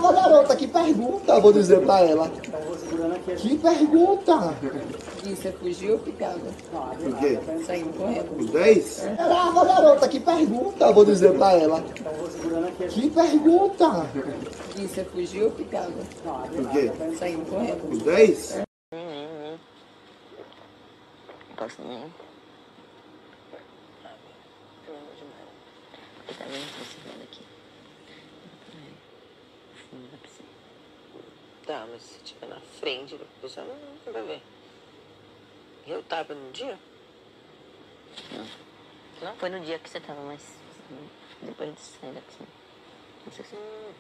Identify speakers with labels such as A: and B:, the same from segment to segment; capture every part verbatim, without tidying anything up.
A: Caramba, garota, que pergunta, vou dizer pra ela. Que pergunta?
B: E você fugiu ou ficava?
A: O quê?
B: Saindo correndo.
A: Os dez? Caramba, garota, que pergunta, vou dizer pra ela. Que pergunta?
B: E você fugiu ou ficava?
A: O quê?
B: Saindo correndo.
A: Os dez?
C: Não posso nem. Pelo amor de Deus. Tá vendo você vendo aqui? Fundo da piscina. Tá, mas se estiver na frente da pessoa, não vai ver. Eu tava no dia? Não. Não? Foi no dia que você tava, mas depois de sair da piscina. Não sei se... Hum.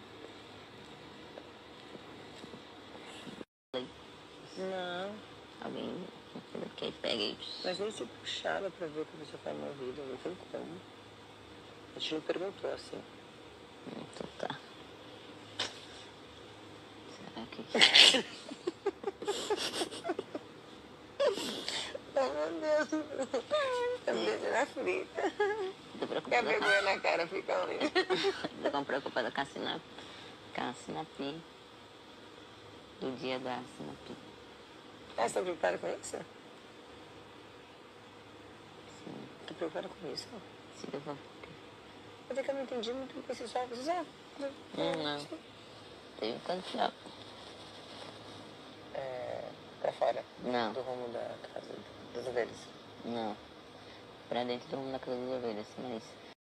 C: Não. Alguém que aí pega e... Mas nem se puxava pra ver que você tá movido, não tem como. A gente não perguntou assim. Então tá. Será que... Ai, meu Deus. Tá me deixando aflita. Tô preocupada. Quer vergonha na cara, fica ali. Tô preocupada com a Sinap. Com a Sinap. Do dia da Sinap. Ah, você tá preocupada com isso? Sim. Tô preocupada com isso? Sim, eu vou. Mas é que eu não entendi muito o que você sabe. Você sabe? Hum, não. Teve quanto tempo? É... Pra fora? Não. Do rumo da casa das ovelhas? Não. Pra dentro do rumo da casa das ovelhas, mas...